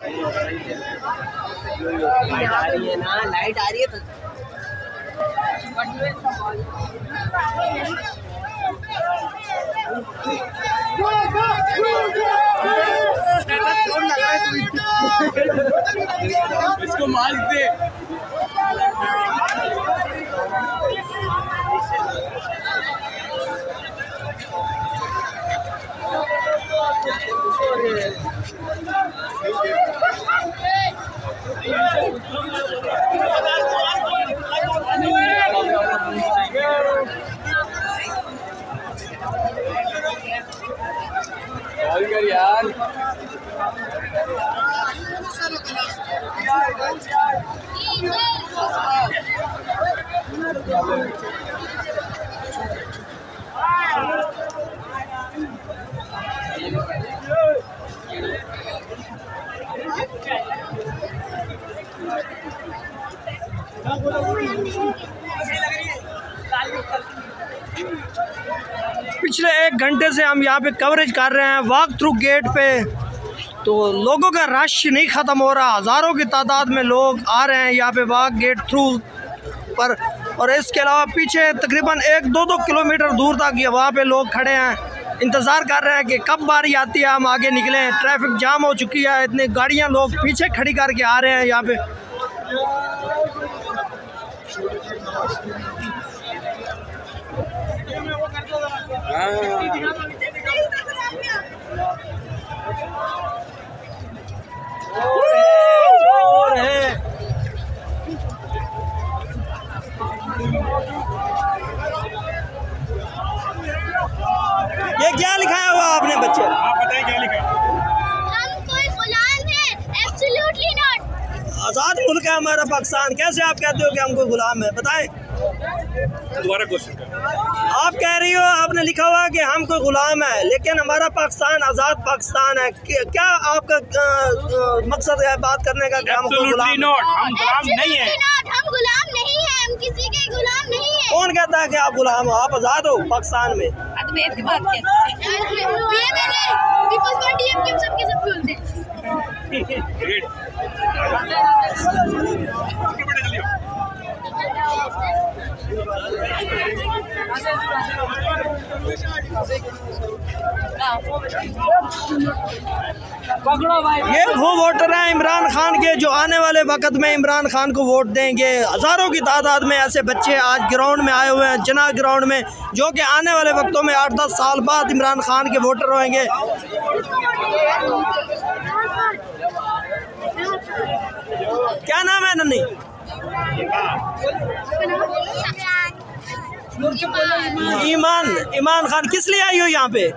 Light आ रही है ना, लाइट आ रही है तो इसको मार दे। यार पिछले 1 घंटे से हम यहाँ पे कवरेज कर रहे हैं वॉक थ्रू गेट पे, तो लोगों का रश नहीं ख़त्म हो रहा। हज़ारों की तादाद में लोग आ रहे हैं यहाँ पे वॉक गेट थ्रू पर, और इसके अलावा पीछे तकरीबन 1-2 किलोमीटर दूर तक ये वहाँ पे लोग खड़े हैं, इंतज़ार कर रहे हैं कि कब बारी आती है हम आगे निकलें। ट्रैफिक जाम हो चुकी है, इतनी गाड़ियाँ लोग पीछे खड़ी करके आ रहे हैं यहाँ पे। ये क्या लिखाया हुआ आपने बच्चे? आप बताएं क्या लिखा है? हम कोई गुलाम हैं, एब्सोल्युटली नॉट। आज़ाद मुल्क है हमारा पाकिस्तान, कैसे आप कहते हो कि हम कोई गुलाम है? बताएं। दोबारा क्वेश्चन कर। आप कह रही हो, आपने लिखा हुआ है कि हम कोई गुलाम है, लेकिन हमारा पाकिस्तान आज़ाद पाकिस्तान है। क्या आपका मकसद है बात करने का कि हम कोई गुलाम? हम गुलाम नहीं है। हम गुलाम नहीं है, हम किसी के गुलाम नहीं है। कौन कहता है कि आप गुलाम हो? आप आज़ाद हो पाकिस्तान में। अदमेर की बात कहते हैं। ये मैंने पीपल्स पार्टी हम सबके सब बोलते हैं। ये वो वोटर हैं इमरान खान के जो आने वाले वक्त में इमरान खान को वोट देंगे। हज़ारों की तादाद में ऐसे बच्चे आज ग्राउंड में आए हुए हैं, जिन्ना ग्राउंड में, जो कि आने वाले वक्तों में 8-10 साल बाद इमरान खान के वोटर होंगे। क्या नाम है नन्नी? ईमान खान। किस लिए आई हो यहाँ पे?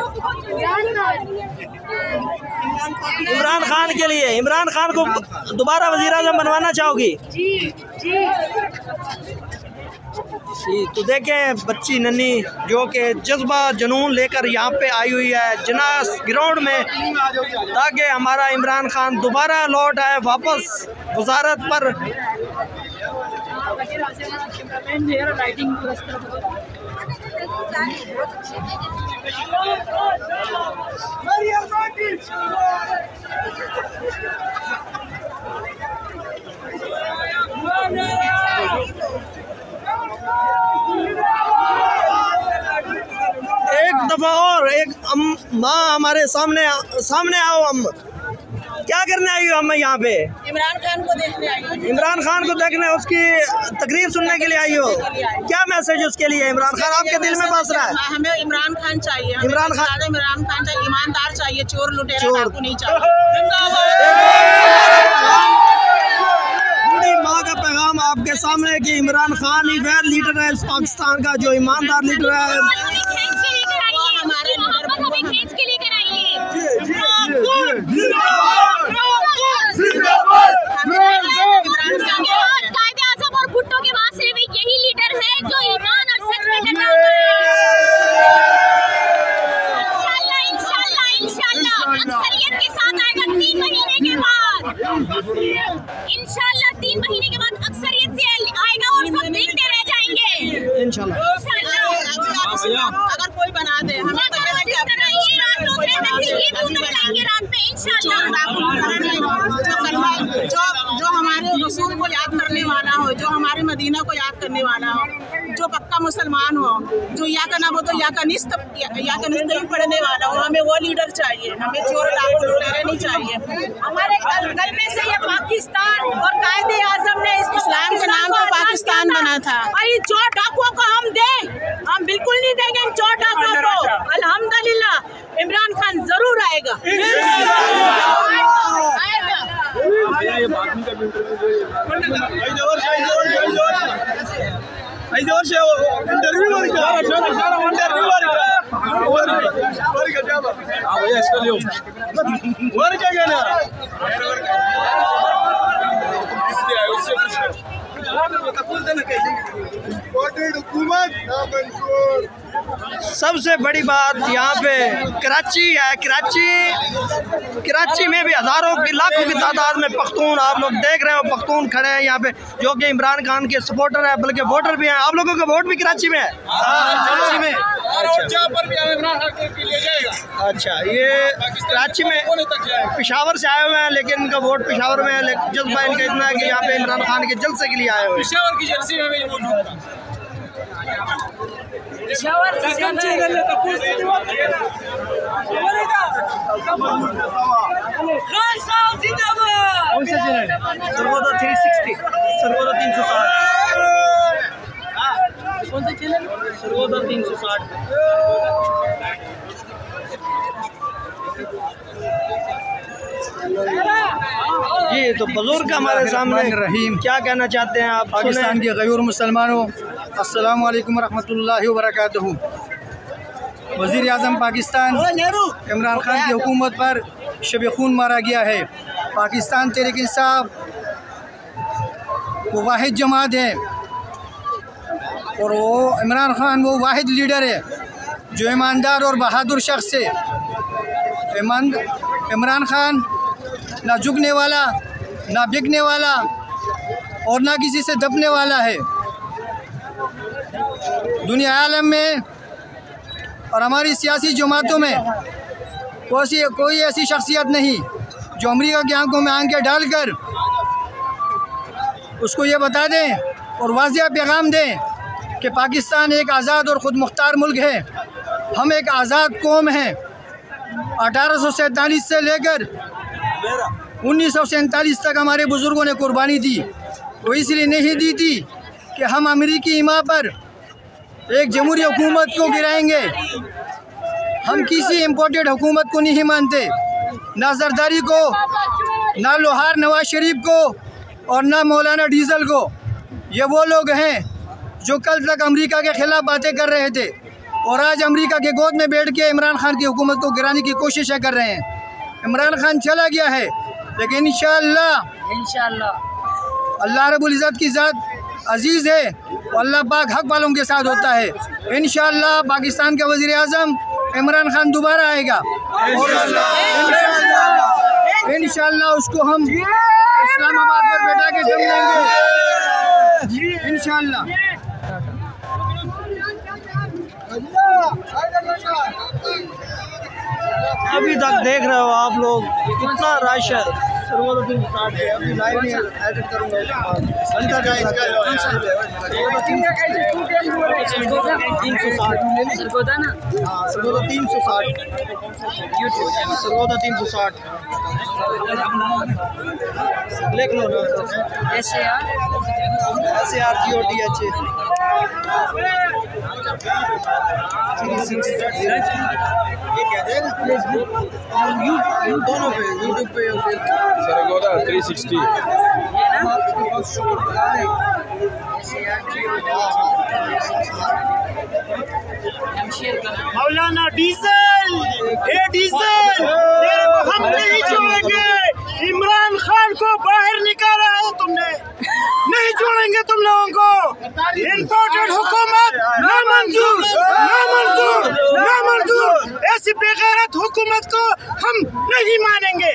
इमरान खान के लिए। इमरान खान को दोबारा वज़ीर-ए-आज़म बनवाना चाहोगी? जी। तो देखें बच्ची नन्नी जो कि जज्बा जुनून लेकर यहाँ पे आई हुई है जिनास ग्राउंड में, ताकि हमारा इमरान खान दोबारा लौट आए वापस वजारत पर। एक दफा और एक माँ हमारे सामने आओ। हम क्या करने आई हो? हम यहाँ पे इमरान खान को देखने आई हो। इमरान खान को देखने, उसकी तकरीर सुनने के लिए आई हो। क्या मैसेज उसके लिए इमरान खान आपके दिल में बस रहा है? हमें इमरान खान चाहिए। इमरान खान चाहिए, ईमानदार चाहिए, चोर लुटेरा डाकू नहीं चाहिए। बूढ़ी माँ का पैगाम आपके सामने है कि इमरान खान ही वह लीडर है इस पाकिस्तान का जो ईमानदार लीडर है। कायदे-ए-आज़म और भुट्टो के बाद सिर्फ यही लीडर है जो ईमान और सच पे डटा हुआ है। इंशाल्लाह अक्सरियत के साथ आएगा 3 महीने के बाद। इंशाल्लाह 3 महीने के बाद अक्सरियत से आएगा और सब देखते रह जाएंगे। इंशाल्लाह अगर कोई बना दे हमें रात में इंशाल्लाह। मुसलमान हो, जो या का नाम हो तो या का निस्त ही पढ़ने वाला हो। हमें वो लीडर चाहिए, हमें चोर डाकू लुटेरे नहीं चाहिए। हमारे कलमे से ये पाकिस्तान और कायदे आजम ने इस्लाम के नाम पर पाकिस्तान बना था। और ये चोर डाकुओं को हम हम बिल्कुल नहीं देंगे इन चोर डाकुओं को। अल्हम्दुलिल्लाह इमरान खान जरूर आएगा। सबसे बड़ी बात यहाँ पे कराची है। कराची में भी हज़ारों की लाखों की तादाद में पख्तून आप लोग देख रहे हो, पख्तून खड़े हैं यहाँ पे जो कि इमरान खान के सपोर्टर है, बल्कि वोटर भी हैं। आप लोगों का वोट भी कराची में है? कराची में। अच्छा, ये कराची में पेशावर से आए हुए हैं, लेकिन इनका वोट पेशावर में है। जज्बा इनका इतना है कि यहाँ पे इमरान खान के जलसे के लिए आए हुए हैं। पेशावर की जलसे में मौजूद था। सरगोदा 360, सरगोदा 360, कौन सा चैनल? सरगोदा 360। जी, तो बुजुर्ग हमारे सामने रहीम क्या कहना चाहते हैं आप? पाकिस्तान के गैर मुसलमानों, अस्सलाम वालेकुम वरहमतुल्लाहि वबरकातुहू। वज़ीर आज़म पाकिस्तान इमरान खान की हुकूमत पर शब खून मारा गया है। पाकिस्तान तहरीक इंसाफ वो वाहिद जमात है और वो इमरान खान वो वाहिद लीडर है जो ईमानदार और बहादुर शख्स है। इमरान खान ना झुकने वाला, ना बिकने वाला और ना किसी से दबने वाला है। दुनिया आलम में और हमारी सियासी जमातों में कोई ऐसी शख्सियत नहीं जो अमेरिका की आंखों में आंखें डालकर उसको ये बता दें और वाज़िह पैगाम दें कि पाकिस्तान एक आज़ाद और ख़ुद मुख्तार मुल्क है। हम एक आज़ाद कौम हैं। 1847 से लेकर 1947 तक हमारे बुज़ुर्गों ने कुर्बानी दी, वो इसलिए नहीं दी थी कि हम अमेरिकी इमा पर एक जमहूरी हुकूमत को गिराएंगे। हम किसी इम्पोर्टेड हुकूमत को नहीं मानते, ना जरदारी को, ना लोहार नवाज शरीफ को और ना मौलाना डीजल को। ये वो लोग हैं जो कल तक अमेरिका के ख़िलाफ़ बातें कर रहे थे और आज अमेरिका के गोद में बैठ के इमरान खान की हुकूमत को गिराने की कोशिशें कर रहे हैं। इमरान खान चला गया है, लेकिन इंशाअल्लाह अल्लाह रब्बुल इज़्ज़त की ज़ात अजीज़ है और अल्लाह पाक हक वालों के साथ होता है। इंशाअल्लाह पाकिस्तान का वज़ीर आज़म इमरान खान दोबारा आएगा और इंशाअल्लाह उसको हम इस्लामाबाद पर बैठा के जम लेंगे इंशाअल्लाह। अभी तक देख रहे हो आप लोग कितना रश है। सरगोदा 360 है, अभी लाइव में एडिट करूंगा उसके बाद। सरगोदा 360 सरगोदा 360 लिख लो ना। SAR GOTH दोनों पे, यूट्यूब पे सरगोदा 360 मौलाना डीजल, ये डीजल हम नहीं छोड़ेंगे। इमरान खान को बाहर निकाला है तुमने, नहीं छोड़ेंगे तुम लोगों को। इम्पोर्टेड हुकूमत ना मंजूर, ना मंजूर, ना मंजूर। ऐसी बेगैरत हुकूमत को हम नहीं मानेंगे।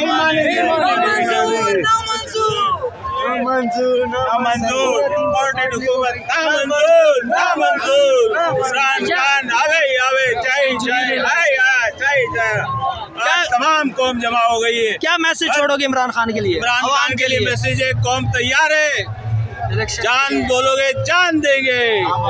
इम्पोर्टेड हुकूमत ना मंजूर, ना मंजूर। इमरान खान आवे चाहिए। तमाम कौम जमा हो गई है। क्या मैसेज छोड़ोगे इमरान खान के लिए? इमरान खान के लिए मैसेज है, कौम तैयार है, जान बोलोगे जान देंगे।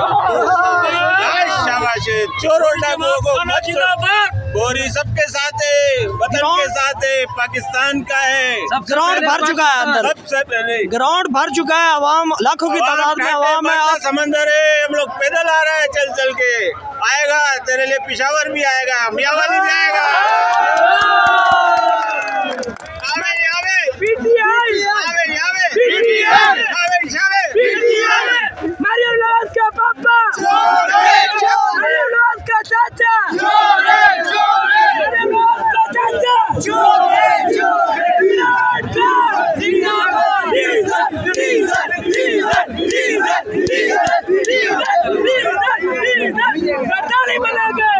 शाबाश, चोरों डाकुओं को मत छोड़ो। गोरी सबके साथ है, वतन के साथ है, पाकिस्तान का है। ग्राउंड भर चुका है अंदर, सबसे पहले ग्राउंड भर चुका है। आवाम लाखों की तादाद में आवाम है। समंदर है, हम लोग पैदल आ रहे हैं चल चल के। आएगा तेरे लिए पिशावर भी आएगा, मियावाली भी आएगा। मरियम नवाज का पापा, मरियम नवाज का चाचा, मरियम नवाज का चाचा, सरदारी बना गए।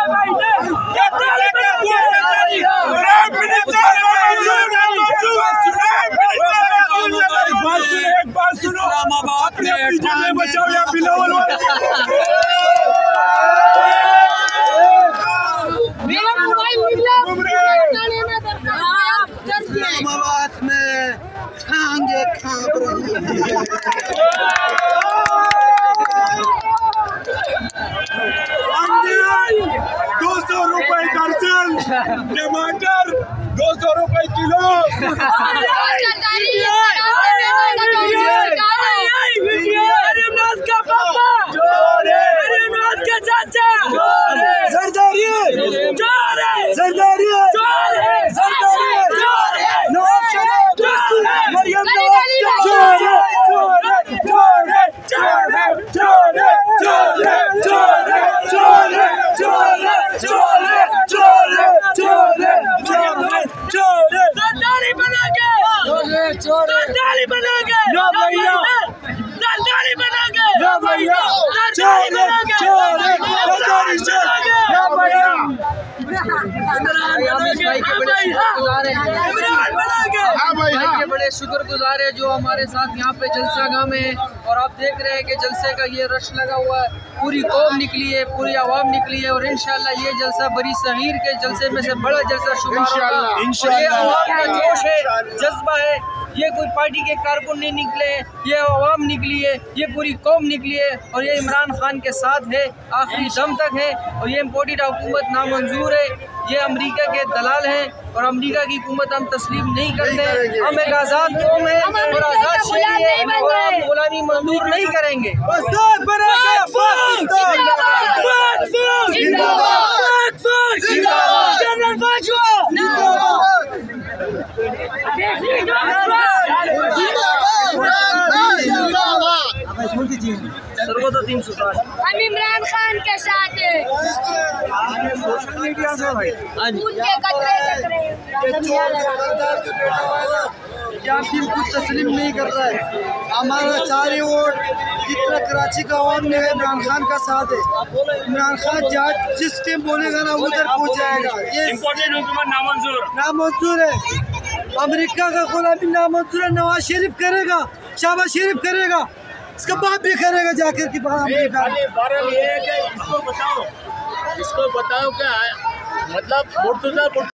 इस्लामाबाद में बचाओ या बिलावल इस्लामाबाद में खाएंगे ₹200 दर्जन टमाटर, ₹200 किलो। मरियम नवाज का पापा, मरियम नवाज का चाचा, सरदारी चोर है, सरदारी चोर है, सरदारी चोर है, मरियम नवाज का चोर है, चोर है, चोर है, चोर है, चोर है, चोर है, चोर है, चोर है, चोर है, चोर है, चोर है, चोर है, चोर है, चोर है, सरदारी बना के, सरदारी बना के, सरदारी बना के, भैया चोर है, चोर है, सरदारी चोर है, भैया के बड़े शुक्रगुजार है जो हमारे साथ यहाँ पे जलसागाह में है। और आप देख रहे हैं कि जलसे का ये रश लगा हुआ है, पूरी कौम निकली है, पूरी आवाम निकली है। और इंशाल्लाह ये जलसा बड़ी सगीर के जलसे में से बड़ा जलसा शुमार होगा। और ये आवाम का जोश है, जज्बा है। ये कोई पार्टी के कारकुन नहीं निकले हैं, ये आवाम निकली है, ये पूरी कौम निकली है। और ये इमरान खान के साथ है, आखिरी दम तक है। और ये इम्पोर्टेड हुकूमत नामंजूर है, ये अमेरिका के दलाल हैं। और अमेरिका की हुकूमत हम तस्लीम नहीं करते हैं। हम एक आज़ाद कौम है और आज़ाद शहरी है, और हम गुलामी मंजूर नहीं करेंगे। हम इमरान खान के साथ हैं। क्या फिर कुछ तस्लीम नहीं कर रहा है। हमारा सारे वोट जितना कराची का आवाम ने इमरान खान का साथ है। इमरान खान जिस टाइम बोलेगा ना उधर पहुंच जाएगा। ये इम्पोर्टेड हुकूमत नामंजूर है। अमेरिका का गुलामी नामंजूर है। नवाज शरीफ करेगा, शहबाज शरीफ करेगा, इसका बाप भी करेगा जाकर के बाहर। इसको बताओ क्या मतलब